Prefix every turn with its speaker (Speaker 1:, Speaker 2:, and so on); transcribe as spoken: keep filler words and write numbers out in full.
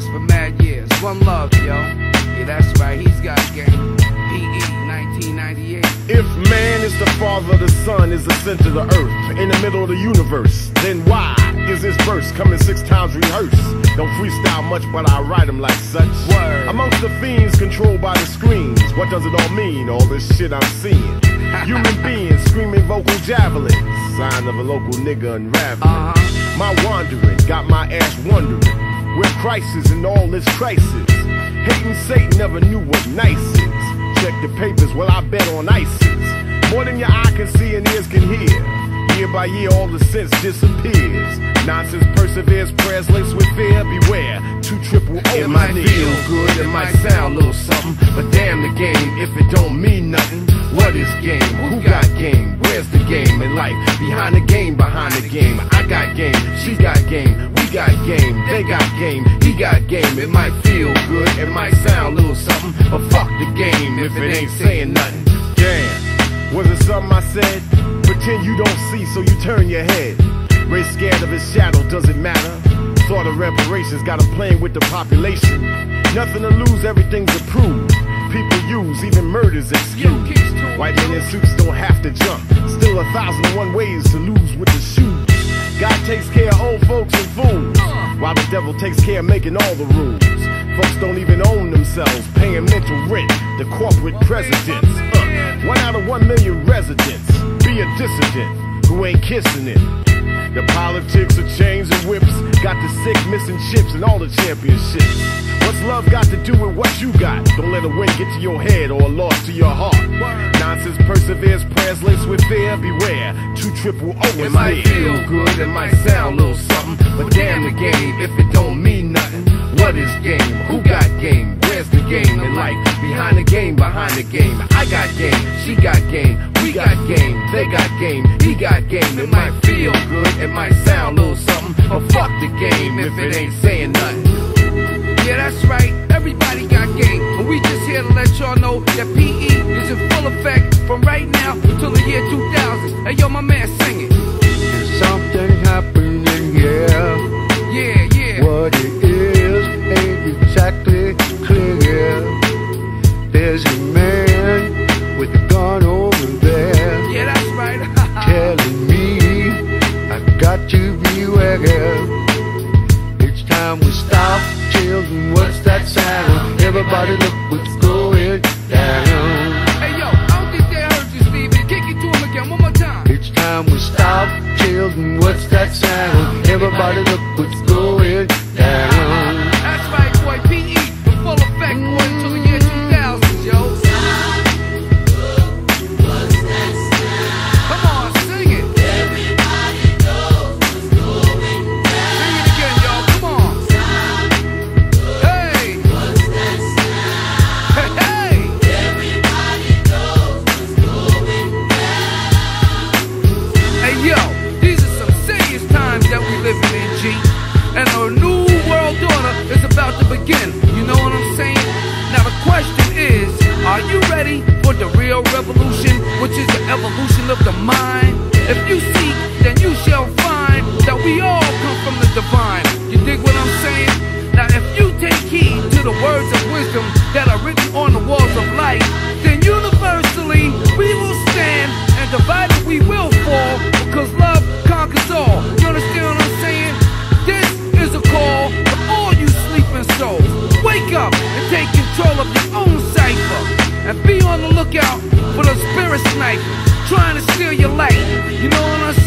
Speaker 1: us for mad years. One love, yo. Yeah, that's right, he's got game. P E nineteen ninety-eight.
Speaker 2: If man is the father, the sun is the center of the earth, in the middle of the universe, then why is this verse coming six times rehearsed? Don't freestyle much, but I write them like such. Word. Amongst the fiends controlled by the screens, what does it all mean, all this shit I'm seeing? Human beings screaming vocal javelins, sign of a local nigga unraveling. Uh-huh. My wandering got my ass wondering, where crisis in all this crisis? Hating Satan never knew what nice is. Check the papers, well I bet on ISIS. More than your eye can see and ears can hear. Year by year all the sense disappears. Nonsense perseveres, prayers laced with fear. Beware, two triple O.
Speaker 1: It might feel good, it might sound a little something, but damn the game if it don't mean nothing. What is game? Who got game? Where's the game in life? Behind the game, behind the game. I got game, she got game, we got game, they got game, he got game. It might feel good, it might sound a little something, but fuck the game if it ain't saying nothing.
Speaker 2: Damn, was it something I said? Pretend you don't see, so you turn your head. Race scared of his shadow, does it matter? Thought of reparations, got him playing with the population. Nothing to lose, everything's approved. People use, even murders excuse. White men in suits don't have to jump. Still a thousand and one ways to lose with the shoes. God takes care of old folks and fools, while the devil takes care of making all the rules. Folks don't even own themselves, paying mental rent to corporate presidents. Uh, one out of one million residents be a dissident who ain't kissing it. The politics of chains and whips got the sick missing chips and all the championships. What's love got to do with what you got? Don't let a win get to your head or a loss to your heart. Nonsense perseveres, prayers laced with fear. Beware, two triple O is
Speaker 1: It might
Speaker 2: near.
Speaker 1: feel good, it might sound a little something, but damn the game if it don't mean nothing. What is game? Who got game? Where's the game in life? Behind the game, behind the game. I got game, she got game, we got game, they got game, he got game. It might feel good, it might sound a little something, but fuck the game if it ain't saying nothing. Yeah, that's right, everybody got game, but we just here to let y'all know that P E is in full effect from right now until the year two thousand. Hey yo, my man, sing it.
Speaker 3: There's something happening here.
Speaker 1: Yeah, yeah.
Speaker 3: What it is ain't exactly clear. There's a man with a gun over there.
Speaker 1: Yeah, that's right.
Speaker 3: Telling me I got to beware. Each time we stop, children, what's that sound? Everybody look what's going down.
Speaker 1: Hey yo, I don't think they heard you, Stevie. Kick it to him again, one more time.
Speaker 3: Each time we stop, children, what's that sound? Everybody look what's going down.
Speaker 1: That's right, boy, P E in full effect, boy, until the year two thousand, yo. Come on, sing it.
Speaker 4: Everybody knows what's going down.
Speaker 1: Sing it again, y'all, come on. Hey,
Speaker 4: What's that sound?
Speaker 1: hey, hey.
Speaker 4: Everybody knows what's going down.
Speaker 1: Hey, yo, these are some serious times that we living in, G. And a new world order is about to begin. You know what I'm saying? Now the question is, are you ready for the real revolution, which is the evolution of the mind? If you seek, then you shall find that we all come from the divine. You dig what I'm saying? Now if you take heed to the words of wisdom that are written on the walls of life, then universally we will stand, and divided we will fall, because love conquers all. You understand what I'm saying? This is a call for all you sleeping souls. Wake up and take control of your own cipher, and be on the lookout for the spirit sniper trying to steal your light. You know what I'm